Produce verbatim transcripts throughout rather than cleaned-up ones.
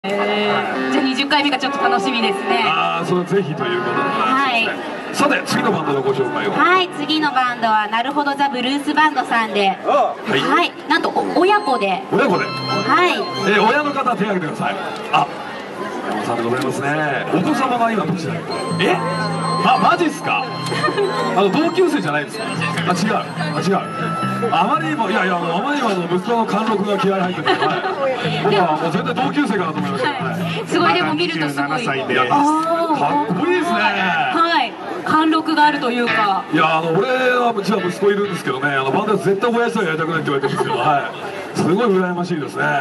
えー、じゃあにじゅっかいめがちょっと楽しみですね。 ああ、それはぜひということで、はい、さて次のバンドのご紹介を。 はい、次のバンドはなるほどザ・ブルースバンドさんで、はい、はい、なんと親子で親子で、 はい、 えー、親の方手を挙げてください。あ、山さんでございますね。お子様が今どちら？え？あ、マジっすか？あの同級生じゃないですか？あ、違う、あ、違う。あまりにも、いやいや、あまりにもあの息子の貫禄が気合い入ってて、はい、僕はもう絶対同級生かなと思いました。はい、 すごい、でも見るとすごい。 いや、かっこいいですね。 はい、貫禄があるというか。 いや、あの俺はうちは息子いるんですけどね、あのバンドは絶対親父とはやりたくないって言われてるんですけど、はい、すごい羨ましいですね。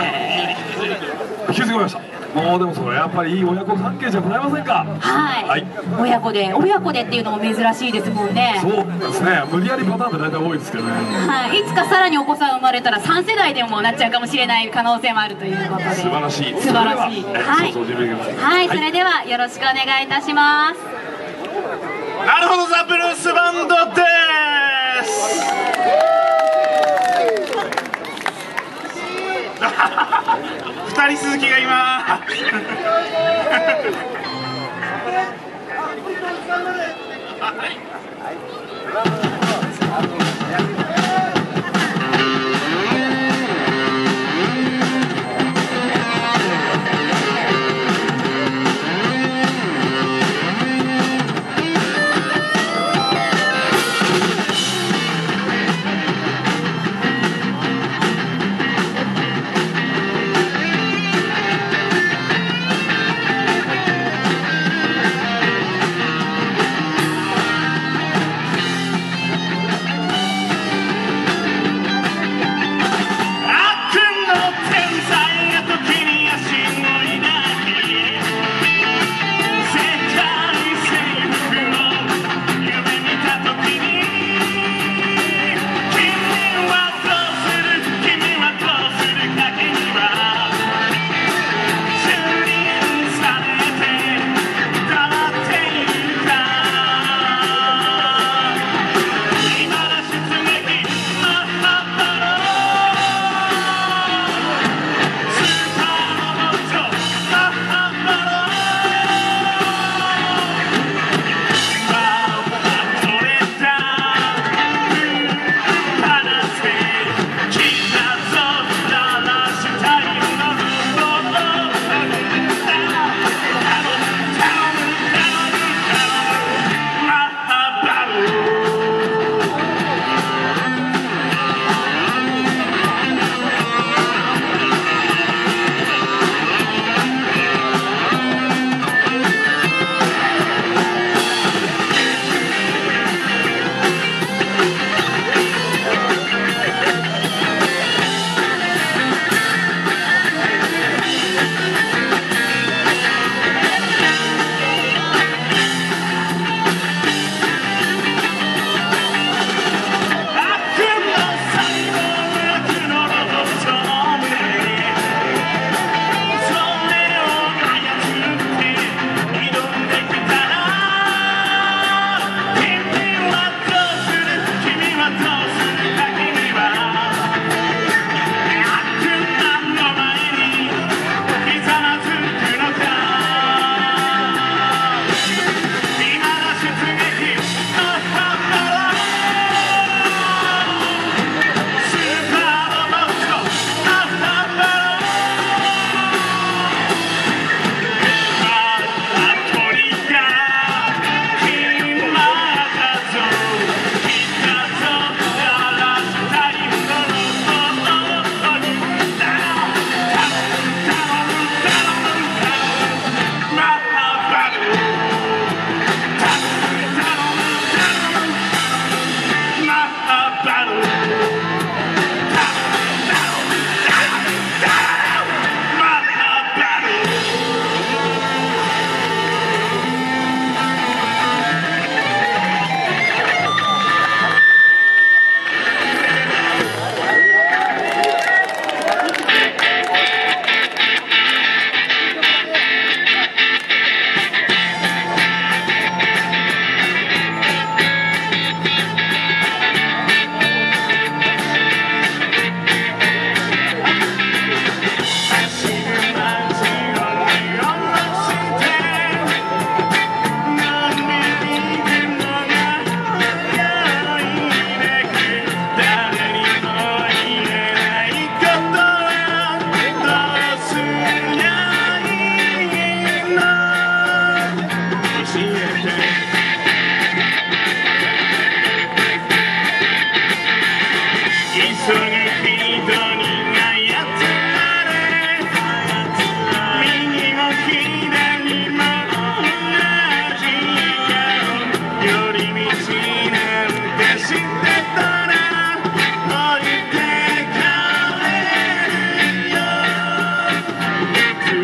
気づきました。もうでもそれやっぱりいい親子関係じゃございませんか。 はい、はい、親子で親子でっていうのも珍しいですもんね。 そうですね、無理やりパターンって大体多いですけどね。 はい、いつかさらにお子さん生まれたらさん世代でもなっちゃうかもしれない可能性もあるということで、 素晴らしい、 素晴らしい。はい、はい、それではよろしくお願いいたします。 なるほどザ・ブルースバンドです二人鈴木が今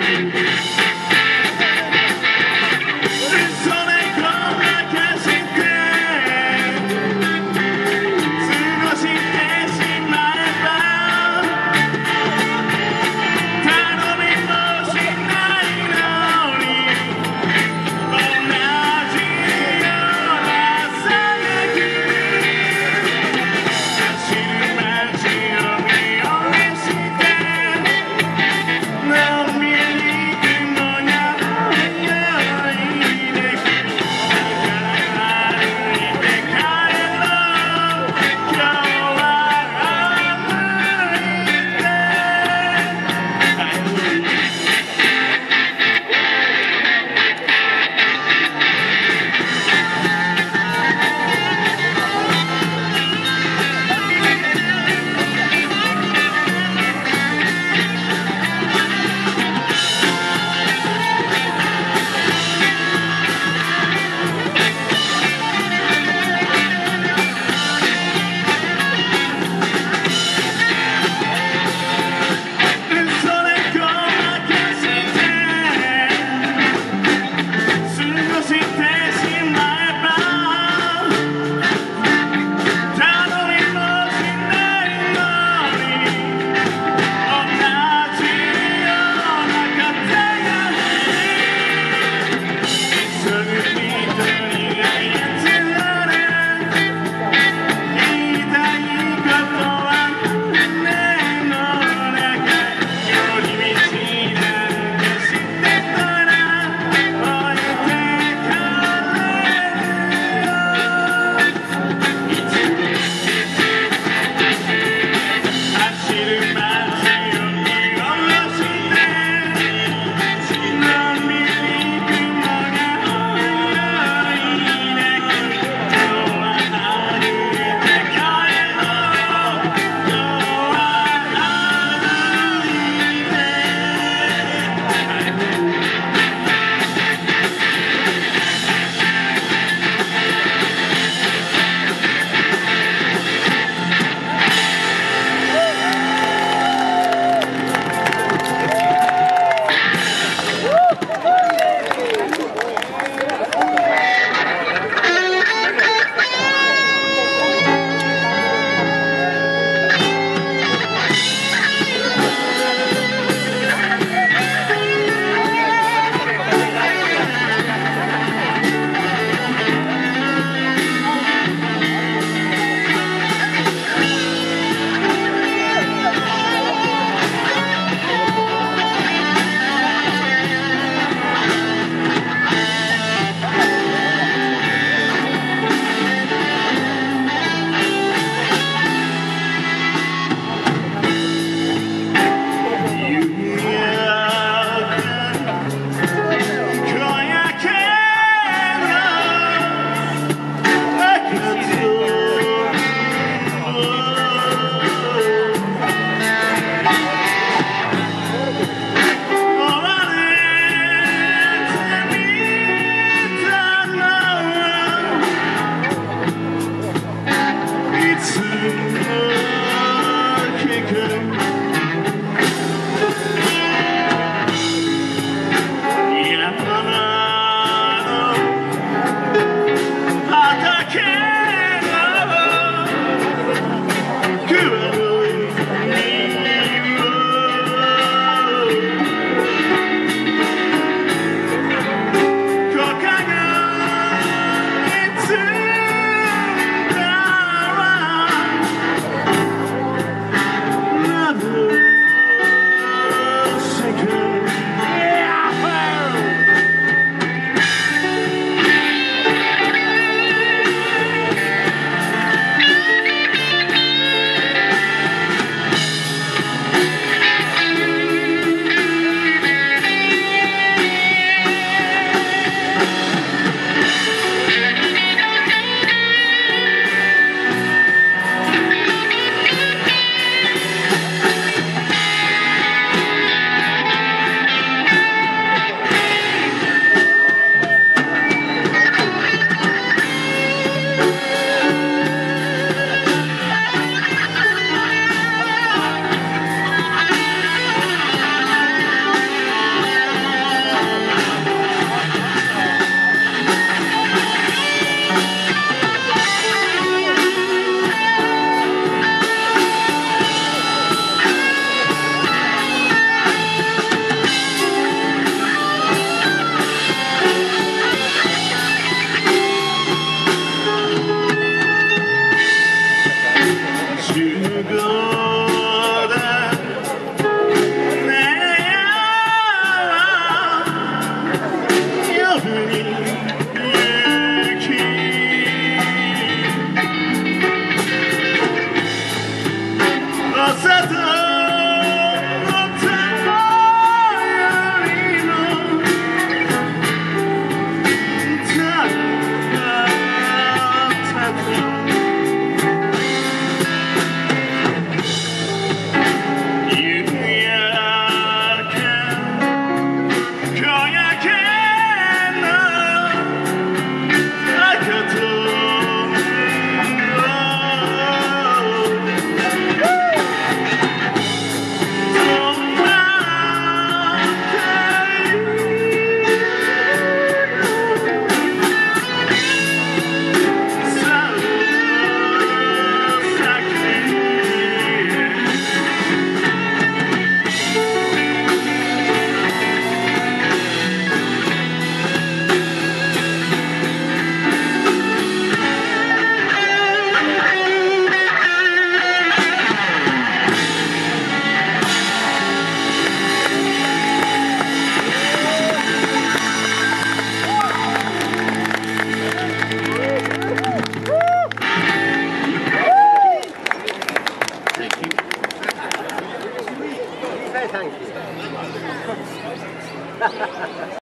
す